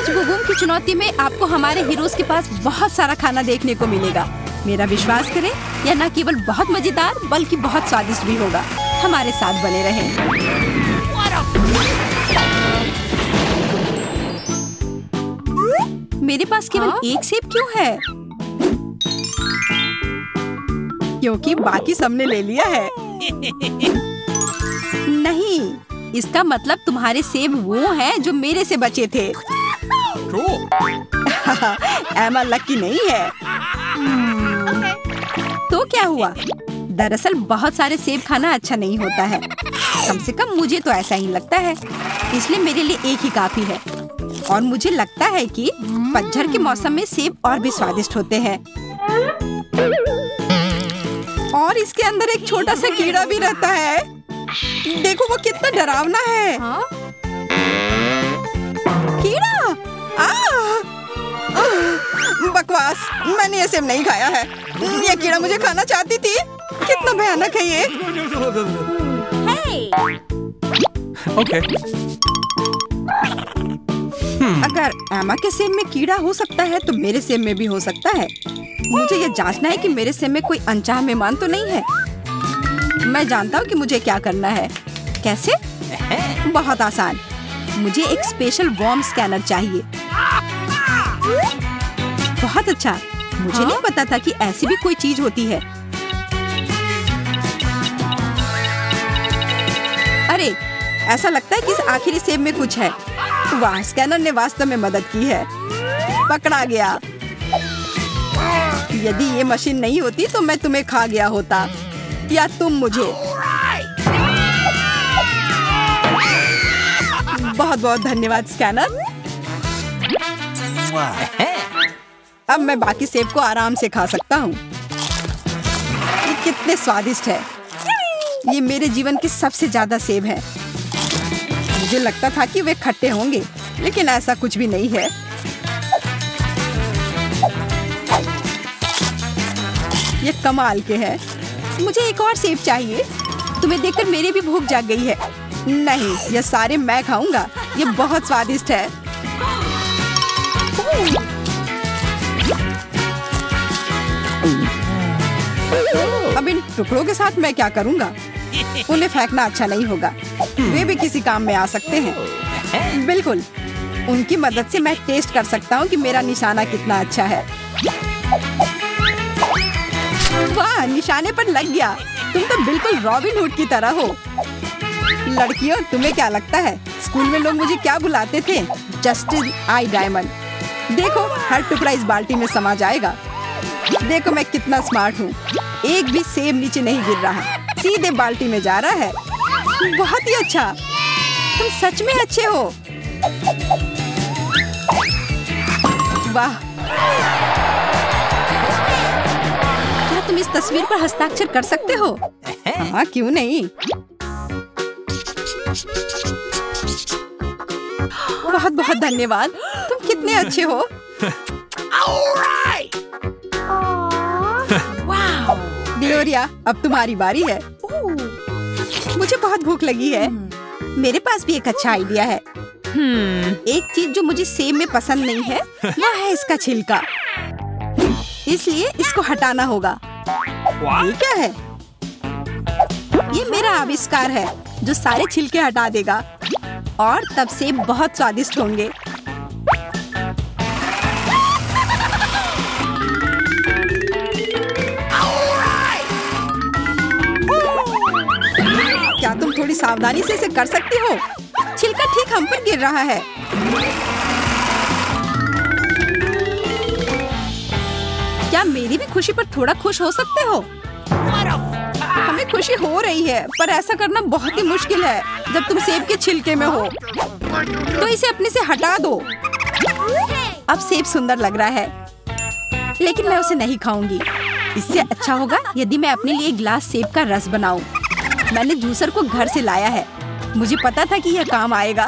इस गुगुम की चुनौती में आपको हमारे हीरोज के पास बहुत सारा खाना देखने को मिलेगा। मेरा विश्वास करें, यह न केवल बहुत मजेदार बल्कि बहुत स्वादिष्ट भी होगा। हमारे साथ बने रहें। मेरे पास केवल एक सेब क्यों है? क्योंकि बाकी सबने ले लिया है। नहीं, इसका मतलब तुम्हारे सेब वो हैं जो मेरे से बचे थे। एमा लकी नहीं है। तो क्या हुआ? दरअसल बहुत सारे सेब खाना अच्छा नहीं होता है। कम से कम मुझे तो ऐसा ही लगता है। इसलिए मेरे लिए एक ही काफी है। और मुझे लगता है कि पतझड़ के मौसम में सेब और भी स्वादिष्ट होते हैं। और इसके अंदर एक छोटा सा कीड़ा भी रहता है। देखो वो कितना डरावना है। कीड़ा! बकवास, मैंने ये सेब नहीं खाया है। ये कीड़ा मुझे खाना चाहती थी। कितना भयानक है ये। Okay. अगर एमा के सेब में कीड़ा हो सकता है तो मेरे सेब में भी हो सकता है। मुझे ये जांचना है कि मेरे सेब में कोई अनचाहा मेहमान तो नहीं है। मैं जानता हूँ कि मुझे क्या करना है। कैसे? बहुत आसान। मुझे एक स्पेशल वर्म स्कैनर चाहिए। बहुत अच्छा। मुझे नहीं पता था कि ऐसी भी कोई चीज होती है। अरे, ऐसा लगता है कि इस आखिरी सेब में कुछ है। वाह, स्कैनर ने वास्तव में मदद की है। पकड़ा गया। यदि ये मशीन नहीं होती तो मैं तुम्हें खा गया होता, या तुम मुझे। बहुत बहुत धन्यवाद स्कैनर। अब मैं बाकी सेब को आराम से खा सकता हूँ। ये कितने स्वादिष्ट है। ये मेरे जीवन के सबसे ज्यादा सेब है। मुझे लगता था कि वे खट्टे होंगे, लेकिन ऐसा कुछ भी नहीं है। ये कमाल के हैं। मुझे एक और सेब चाहिए। तुम्हें देखकर मेरी भी भूख जाग गई है। नहीं, ये सारे मैं खाऊंगा। ये बहुत स्वादिष्ट है। अब इन टुकड़ों के साथ मैं क्या करूंगा? उन्हें फेंकना अच्छा नहीं होगा। वे भी किसी काम में आ सकते हैं। बिल्कुल, उनकी मदद से मैं टेस्ट कर सकता हूँ कि मेरा निशाना कितना अच्छा है। वाह, निशाने पर लग गया। तुम तो बिल्कुल रॉबिन हुड की तरह हो। लड़कियों, तुम्हें क्या लगता है स्कूल में लोग मुझे क्या बुलाते थे? Justice I diamond. देखो, हर टुकड़ा इस बाल्टी में समा जाएगा। देखो मैं कितना स्मार्ट हूँ। एक भी सेब नीचे नहीं गिर रहा, सीधे बाल्टी में जा रहा है। बहुत ही अच्छा। तुम सच में अच्छे हो। वाह, क्या तुम इस तस्वीर पर हस्ताक्षर कर सकते हो? हाँ, क्यों नहीं। बहुत बहुत धन्यवाद। तुम कितने अच्छे हो। ग्लोरिया, अब तुम्हारी बारी है। मुझे बहुत भूख लगी है। मेरे पास भी एक अच्छा आइडिया है। एक चीज जो मुझे सेब में पसंद नहीं है वह है इसका छिलका। इसलिए इसको हटाना होगा। ये क्या है? ये मेरा आविष्कार है जो सारे छिलके हटा देगा और तब सेब बहुत स्वादिष्ट होंगे। क्या तुम थोड़ी सावधानी से इसे कर सकती हो? छिलका ठीक हम पर गिर रहा है। क्या मेरी भी खुशी पर थोड़ा खुश हो सकते हो? हमें खुशी हो रही है, पर ऐसा करना बहुत ही मुश्किल है जब तुम सेब के छिलके में हो। तो इसे अपने से हटा दो। अब सेब सुंदर लग रहा है, लेकिन मैं उसे नहीं खाऊंगी। इससे अच्छा होगा यदि मैं अपने लिए एक गिलास सेब का रस बनाऊं। मैंने जूसर को घर से लाया है। मुझे पता था कि यह काम आएगा।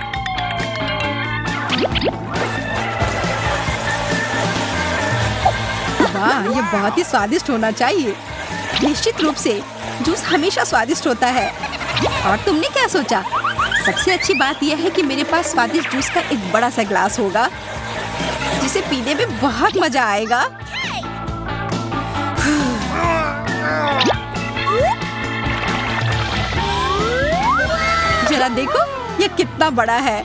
वाह, ये बहुत ही स्वादिष्ट होना चाहिए। निश्चित रूप से जूस हमेशा स्वादिष्ट होता है। और तुमने क्या सोचा? सबसे अच्छी बात यह है कि मेरे पास स्वादिष्ट जूस का एक बड़ा सा ग्लास होगा, जिसे पीने में बहुत मजा आएगा। जरा देखो ये कितना बड़ा है।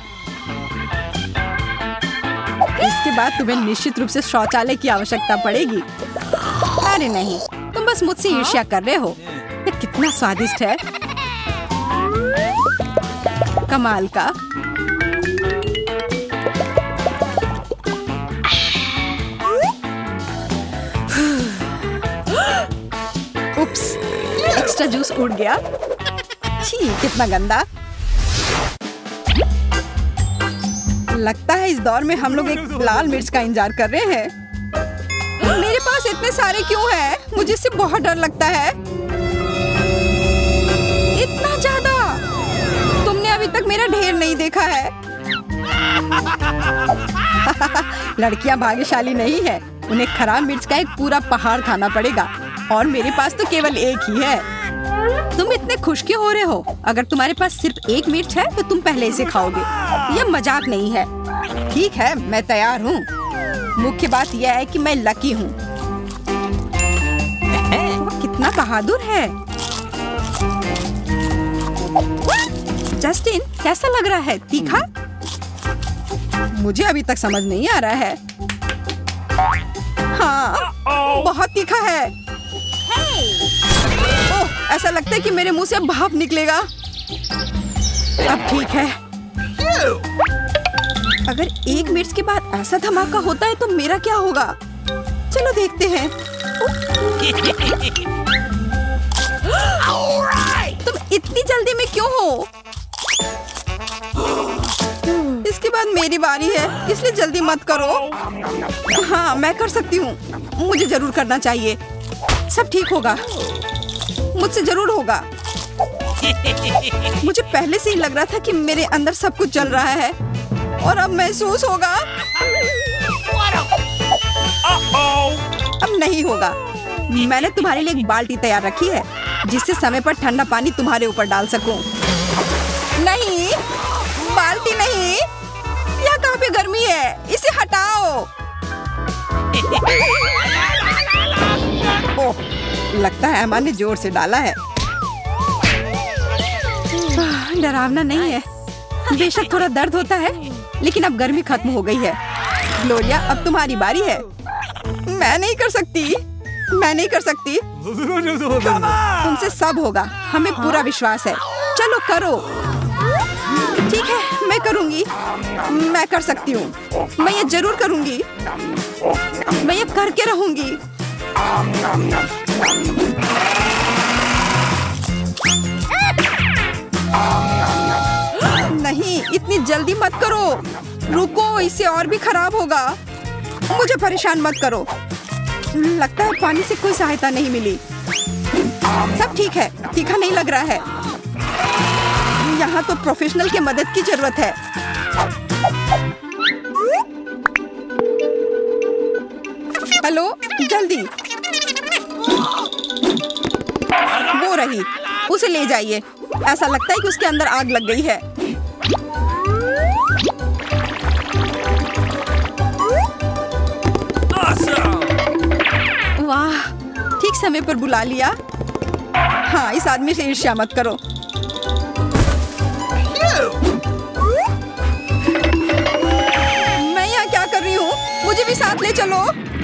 इसके बाद तुम्हें निश्चित रूप से शौचालय की आवश्यकता पड़ेगी। अरे नहीं, तुम बस मुझसे ईर्ष्या कर रहे हो। ये कितना स्वादिष्ट है, कमाल का। उप्स, एक्स्ट्रा जूस उड़ गया। छी, कितना गंदा। लगता है इस दौर में हम लोग एक लाल मिर्च का इंतजार कर रहे हैं। मेरे पास इतने सारे क्यों हैं? मुझे इससे बहुत डर लगता है। इतना ज्यादा? तुमने अभी तक मेरा ढेर नहीं देखा है। लड़कियां भाग्यशाली नहीं है, उन्हें खराब मिर्च का एक पूरा पहाड़ खाना पड़ेगा, और मेरे पास तो केवल एक ही है। तुम इतने खुश क्यों हो रहे हो? अगर तुम्हारे पास सिर्फ एक मिर्च है तो तुम पहले इसे खाओगे। यह मजाक नहीं है। ठीक है, मैं तैयार हूँ। मुख्य बात यह है कि मैं लकी हूँ। वो कितना बहादुर है। जस्टिन, कैसा लग रहा है? तीखा? मुझे अभी तक समझ नहीं आ रहा है। हाँ, बहुत तीखा है। ओह, ऐसा लगता है कि मेरे मुंह से भाप निकलेगा। अब ठीक है। अगर एक मिर्च के बाद ऐसा धमाका होता है तो मेरा क्या होगा? चलो देखते हैं। तुम इतनी जल्दी में क्यों हो? इसके बाद मेरी बारी है, इसलिए जल्दी मत करो। हाँ, मैं कर सकती हूँ। मुझे जरूर करना चाहिए। सब ठीक होगा, मुझसे जरूर होगा। मुझे पहले से ही लग रहा था कि मेरे अंदर सब कुछ जल रहा है, और अब महसूस होगा। अब नहीं होगा। मैंने तुम्हारे लिए एक बाल्टी तैयार रखी है, जिससे समय पर ठंडा पानी तुम्हारे ऊपर डाल सकूं। नहीं, बाल्टी नहीं। यहाँ कहाँ पे गर्मी है? इसे हटाओ। ओह, लगता है अम्मा ने जोर से डाला है। डरावना नहीं है। बेशक थोड़ा दर्द होता है, लेकिन अब गर्मी खत्म हो गई है। ग्लोरिया, अब तुम्हारी बारी है। मैं नहीं कर सकती, मैं नहीं कर सकती। तुमसे सब होगा, हमें पूरा विश्वास है। चलो करो। ठीक है, मैं करूंगी। मैं कर सकती हूँ। मैं ये जरूर करूंगी। मैं ये करके रहूंगी। नहीं, इतनी जल्दी मत करो। रुको, इससे और भी खराब होगा। मुझे परेशान मत करो। लगता है पानी से कोई सहायता नहीं मिली। सब ठीक है, तीखा नहीं लग रहा है। यहाँ तो प्रोफेशनल की मदद की जरूरत है। हेलो, जल्दी। वो रही, उसे ले जाइए। ऐसा लगता है कि उसके अंदर आग लग गई है। वाह, ठीक समय पर बुला लिया। हाँ, इस आदमी से ईर्ष्या मत करो। मैं यहाँ क्या कर रही हूँ? मुझे भी साथ ले चलो।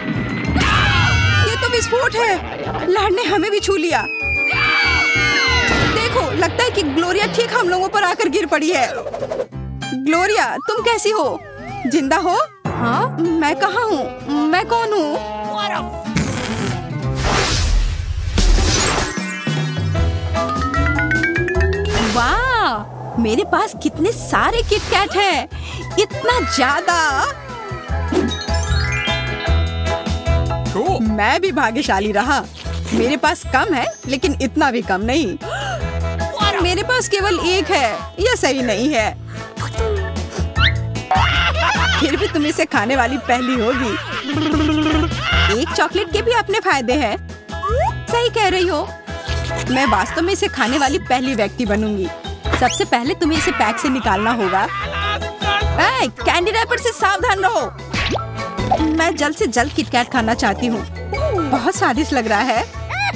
ये तो विस्फोट है। लहर ने हमें भी छू लिया। देखो, लगता है कि ग्लोरिया ठीक हम लोगों पर आकर गिर पड़ी है। ग्लोरिया, तुम कैसी हो? जिंदा हो? हाँ, मैं कहाँ हूँ? मैं कौन हूँ? वाह, मेरे पास कितने सारे किटकैट हैं। इतना ज्यादा। मैं भी भाग्यशाली रहा। मेरे पास कम है, लेकिन इतना भी कम नहीं। मेरे पास केवल एक है। यह सही नहीं है। फिर भी तुम इसे खाने वाली पहली होगी। एक चॉकलेट के भी अपने फायदे हैं। सही कह रही हो। मैं वास्तव में इसे खाने वाली पहली व्यक्ति बनूंगी। सबसे पहले तुम्हें इसे पैक से निकालना होगा। कैंडी रैपर से सावधान रहो। मैं जल्द से जल्द किटकैट खाना चाहती हूँ। बहुत स्वादिष्ट लग रहा है।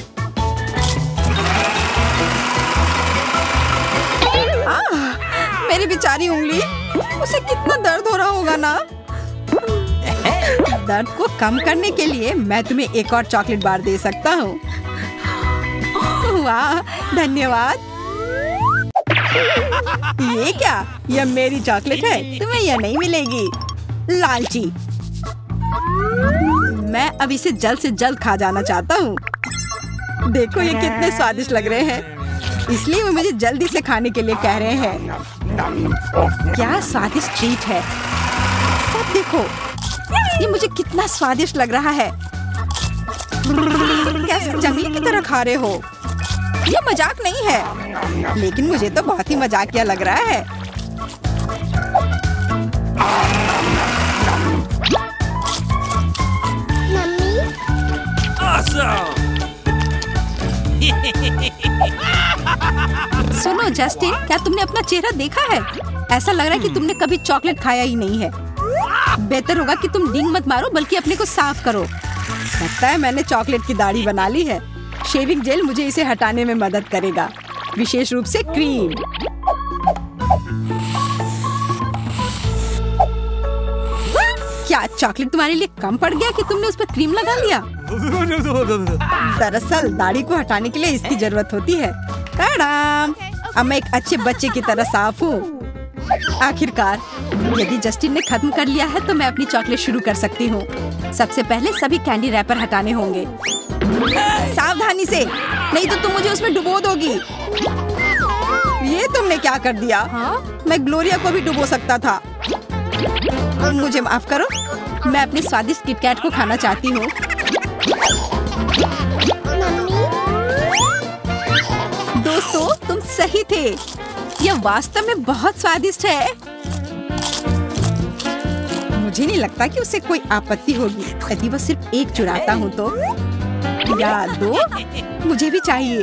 मेरी बेचारी उंगली, उसे कितना दर्द हो रहा होगा ना। दर्द को कम करने के लिए मैं तुम्हें एक और चॉकलेट बार दे सकता हूँ। वाह, धन्यवाद। ये क्या? यह मेरी चॉकलेट है, तुम्हें यह नहीं मिलेगी, लालची। मैं अब इसे जल्द से जल्द खा जाना चाहता हूँ। देखो ये कितने स्वादिष्ट लग रहे हैं, इसलिए वो मुझे जल्दी से खाने के लिए कह रहे हैं। क्या स्वादिष्ट ट्रीट है। सब देखो, ये मुझे कितना स्वादिष्ट लग रहा है। कैसे जंगली की तरह खा रहे हो? ये मजाक नहीं है, लेकिन मुझे तो बहुत ही मजाकिया लग रहा है। सुनो जस्टिन, क्या तुमने अपना चेहरा देखा है? ऐसा लग रहा है कि तुमने कभी चॉकलेट खाया ही नहीं है। बेहतर होगा कि तुम डींग मत मारो, बल्कि अपने को साफ करो। लगता है मैंने चॉकलेट की दाढ़ी बना ली है। शेविंग जेल मुझे इसे हटाने में मदद करेगा, विशेष रूप से क्रीम। क्या चॉकलेट तुम्हारे लिए कम पड़ गया कि तुमने उस पर क्रीम लगा लिया? दरअसल दाढ़ी को हटाने के लिए इसकी जरूरत होती है। टाडाम! अब मैं एक अच्छे बच्चे की तरह साफ हूँ। आखिरकार, यदि जस्टिन ने खत्म कर लिया है तो मैं अपनी चॉकलेट शुरू कर सकती हूँ। सबसे पहले सभी कैंडी रैपर हटाने होंगे। सावधानी से, नहीं तो तुम मुझे उसमें डुबो दोगी। ये तुमने क्या कर दिया? मैं ग्लोरिया को भी डुबो सकता था। मुझे माफ करो, मैं अपने स्वादिष्ट किटकैट को खाना चाहती हूँ। दोस्तों, तुम सही थे, यह वास्तव में बहुत स्वादिष्ट है। मुझे नहीं लगता कि उसे कोई आपत्ति होगी यदि वह सिर्फ एक चुराता हूँ तो। या दो, मुझे भी चाहिए।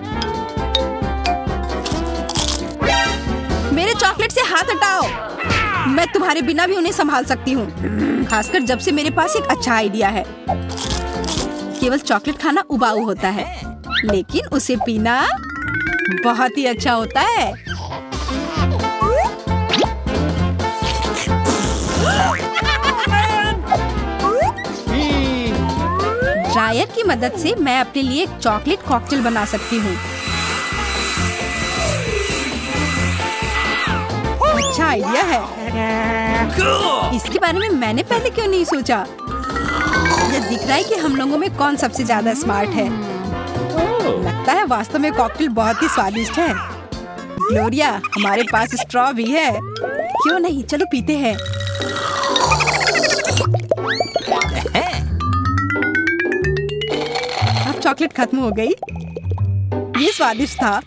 मेरे चॉकलेट से हाथ हटाओ, मैं तुम्हारे बिना भी उन्हें संभाल सकती हूँ, खासकर जब से मेरे पास एक अच्छा आइडिया है। केवल चॉकलेट खाना उबाऊ होता है, लेकिन उसे पीना बहुत ही अच्छा होता है। ड्रायर की मदद से मैं अपने लिए एक चॉकलेट कॉकटेल बना सकती हूँ। अच्छा आइडिया है। इसके बारे में मैंने पहले क्यों नहीं सोचा? यह दिख रहा है कि हम लोगों में कौन सबसे ज्यादा स्मार्ट है। लगता है वास्तव में कॉकटेल बहुत ही स्वादिष्ट है। ग्लोरिया, हमारे पास स्ट्रॉ भी है, क्यों नहीं? चलो पीते हैं। अब चॉकलेट खत्म हो गई। ये स्वादिष्ट था।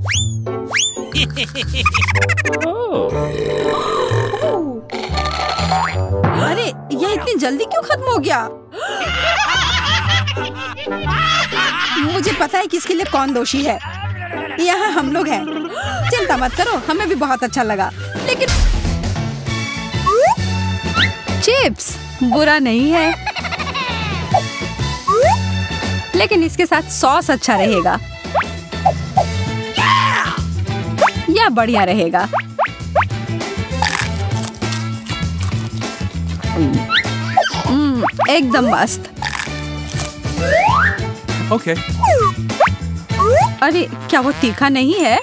अरे, यह इतनी जल्दी क्यों खत्म हो गया? मुझे पता है कि इसके लिए कौन दोषी है। यहाँ हम लोग हैं। चिंता मत करो, हमें भी बहुत अच्छा लगा। लेकिन चिप्स बुरा नहीं है, लेकिन इसके साथ सॉस अच्छा रहेगा या बढ़िया रहेगा। एकदम मस्त। Okay. अरे, क्या वो तीखा नहीं है?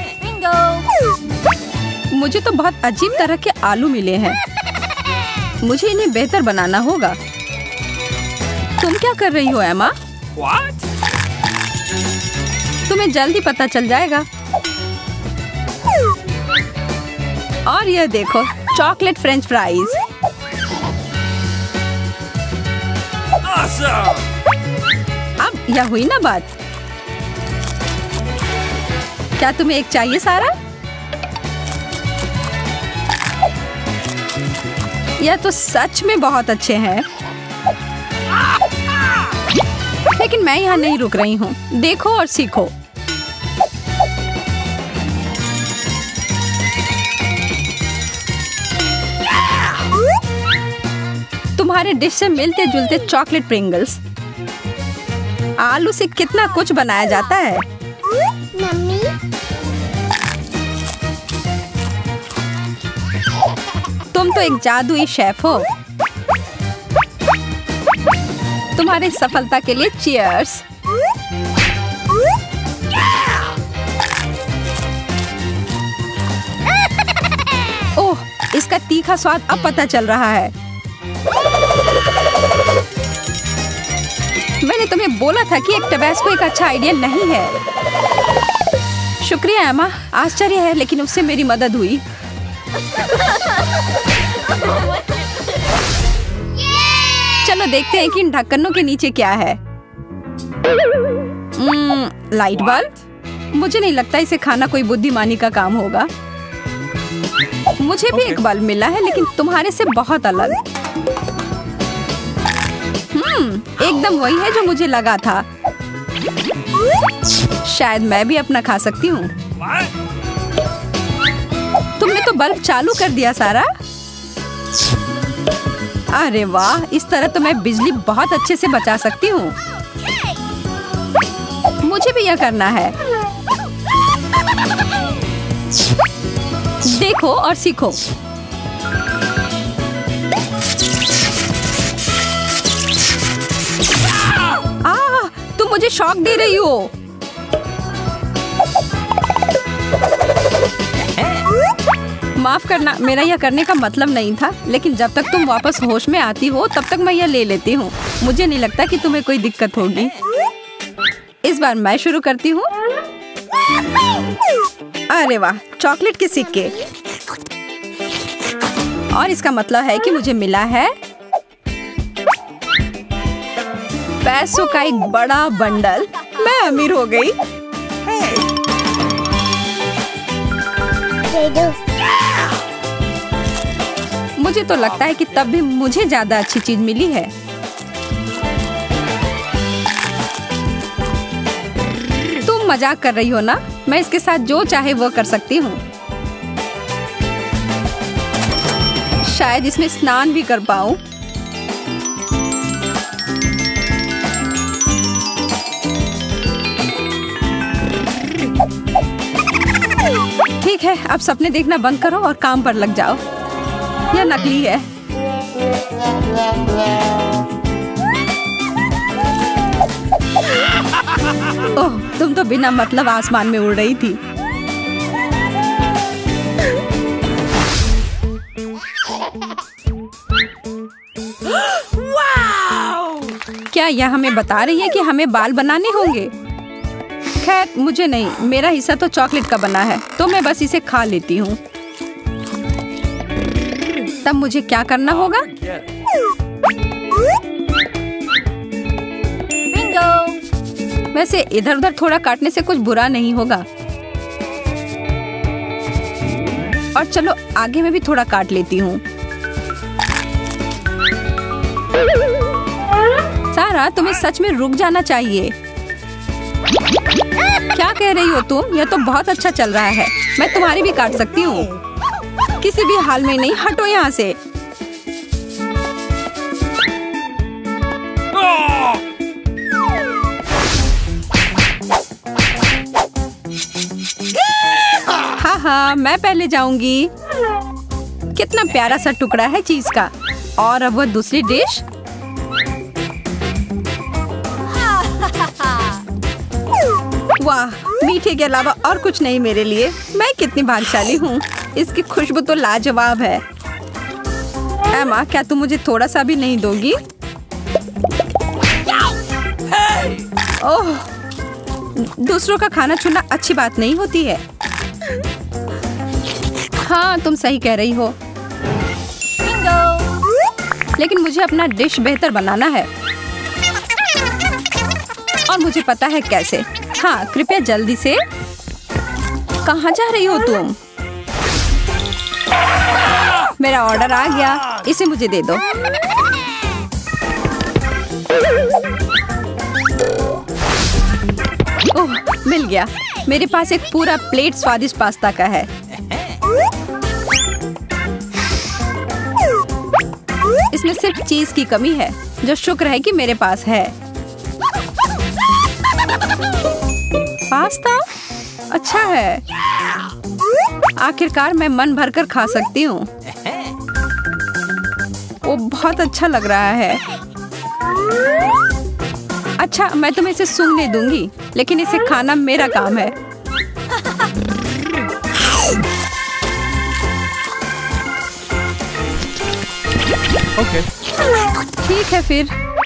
मुझे तो बहुत अजीब तरह के आलू मिले हैं। मुझे इन्हें बेहतर बनाना होगा। तुम क्या कर रही हो एमा? What? तुम्हें जल्दी पता चल जाएगा। और यह देखो, चॉकलेट फ्रेंच फ्राइज। Awesome! अब यह हुई ना बात। क्या तुम्हें एक चाहिए सारा? यह तो सच में बहुत अच्छे हैं। लेकिन मैं यहाँ नहीं रुक रही हूँ। देखो और सीखो। तुम्हारे डिश से मिलते जुलते चॉकलेट प्रिंगल्स। आलू से कितना कुछ बनाया जाता है। मम्मी तुम तो एक जादुई शेफ हो। तुम्हारी सफलता के लिए चीयर्स। ओह, इसका तीखा स्वाद अब पता चल रहा है। मैंने तुम्हें बोला था कि एक टबैस्को एक अच्छा आइडिया नहीं है। शुक्रिया एमा, आश्चर्य है लेकिन उससे मेरी मदद हुई। चलो देखते हैं कि इन ढक्कनों के नीचे क्या है। Light bulb. मुझे नहीं लगता इसे खाना कोई बुद्धिमानी का काम होगा। मुझे भी एक बल्ब मिला है लेकिन तुम्हारे से बहुत अलग। एकदम वही है जो मुझे लगा था। शायद मैं भी अपना खा सकती हूँ। तुमने तो बल्ब चालू कर दिया सारा। अरे वाह, इस तरह तो मैं बिजली बहुत अच्छे से बचा सकती हूँ। मुझे भी यह करना है। देखो और सीखो। तुम मुझे शॉक दे रही हो। माफ करना, मेरा यह करने का मतलब नहीं था, लेकिन जब तक तुम वापस होश में आती हो तब तक मैं यह ले लेती हूँ। मुझे नहीं लगता कि तुम्हें कोई दिक्कत होगी। इस बार मैं शुरू करती हूँ। अरे वाह, चॉकलेट के सिक्के। और इसका मतलब है कि मुझे मिला है पैसों का एक बड़ा बंडल। मैं अमीर हो गई। मुझे तो लगता है कि तब भी मुझे ज्यादा अच्छी चीज मिली है। तुम मजाक कर रही हो ना? मैं इसके साथ जो चाहे वो कर सकती हूँ। शायद इसमें स्नान भी कर पाऊँ। ठीक है, अब सपने देखना बंद करो और काम पर लग जाओ। यह नकली है। ओह, तुम तो बिना मतलब आसमान में उड़ रही थी। क्या यह हमें बता रही है कि हमें बाल बनाने होंगे? खैर, मुझे नहीं, मेरा हिस्सा तो चॉकलेट का बना है, तो मैं बस इसे खा लेती हूँ। तब मुझे क्या करना होगा? बिंगो! वैसे इधर उधर थोड़ा काटने से कुछ बुरा नहीं होगा। और चलो आगे मैं भी थोड़ा काट लेती हूँ। सारा, तुम्हें सच में रुक जाना चाहिए। क्या कह रही हो तुम? यह तो बहुत अच्छा चल रहा है। मैं तुम्हारी भी काट सकती हूँ। किसी भी हाल में नहीं, हटो यहाँ से। हाँ हाँ, मैं पहले जाऊंगी। कितना प्यारा सा टुकड़ा है चीज का। और अब वह दूसरी डिश। वाह, मीठे के अलावा और कुछ नहीं मेरे लिए। मैं कितनी भाग्यशाली हूँ। इसकी खुशबू तो लाजवाब है। एमा, क्या तुम मुझे थोड़ा सा भी नहीं दोगी? ओह, दूसरों का खाना छूना अच्छी बात नहीं होती है। हाँ, तुम सही कह रही हो। लेकिन मुझे अपना डिश बेहतर बनाना है। और मुझे पता है कैसे। हाँ, कृपया जल्दी से। कहाँ जा रही हो तुम? मेरा ऑर्डर आ गया, इसे मुझे दे दो। ओह, मिल गया। मेरे पास एक पूरा प्लेट स्वादिष्ट पास्ता का है। इसमें सिर्फ चीज की कमी है, जो शुक्र है कि मेरे पास है। पास्ता अच्छा है। आखिरकार मैं मन भरकर खा सकती हूँ। वो बहुत अच्छा लग रहा है। अच्छा, मैं तुम्हें इसे सूंघने दूंगी, लेकिन इसे खाना मेरा काम है। Okay. ठीक है फिर।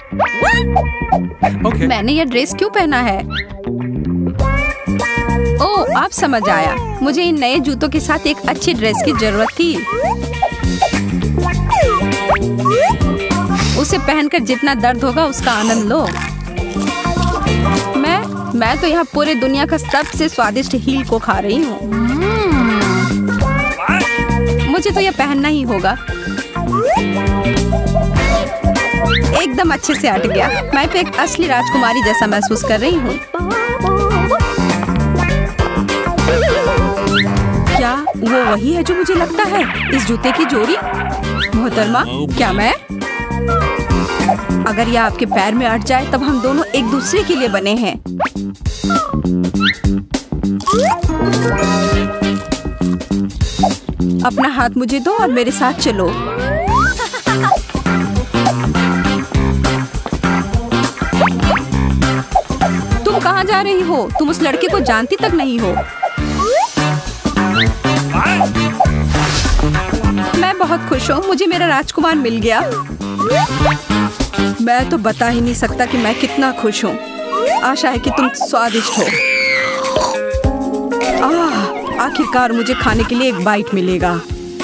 Okay. मैंने यह ड्रेस क्यों पहना है? ओह, अब समझ आया। मुझे इन नए जूतों के साथ एक अच्छी ड्रेस की जरूरत थी। उसे पहनकर जितना दर्द होगा उसका आनंद लो। मैं तो यहाँ पूरे दुनिया का सबसे स्वादिष्ट हील को खा रही हूँ। मुझे तो यह पहनना ही होगा। एकदम अच्छे से अट गया। मैं तो एक असली राजकुमारी जैसा महसूस कर रही हूँ। क्या वो वही है जो मुझे लगता है? इस जूते की जोड़ी? मोहतरमा, क्या मैं? अगर यह आपके पैर में अट जाए तब हम दोनों एक दूसरे के लिए बने हैं। अपना हाथ मुझे दो और मेरे साथ चलो। तुम कहाँ जा रही हो? तुम उस लड़के को जानती तक नहीं हो। मैं बहुत खुश हूँ, मुझे मेरा राजकुमार मिल गया। मैं तो बता ही नहीं सकता कि मैं कितना खुश हूँ। आशा है कि तुम स्वादिष्ट हो। आखिरकार मुझे खाने के लिए एक बाइट मिलेगा।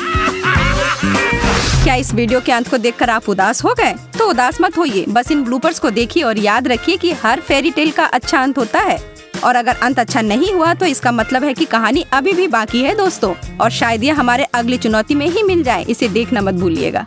क्या इस वीडियो के अंत को देखकर आप उदास हो गए? तो उदास मत होइए, बस इन ब्लूपर्स को देखिए और याद रखिए कि हर फेरी टेल का अच्छा अंत होता है। और अगर अंत अच्छा नहीं हुआ तो इसका मतलब है कि कहानी अभी भी बाकी है दोस्तों। और शायद ये हमारे अगली चुनौती में ही मिल जाए। इसे देखना मत भूलिएगा।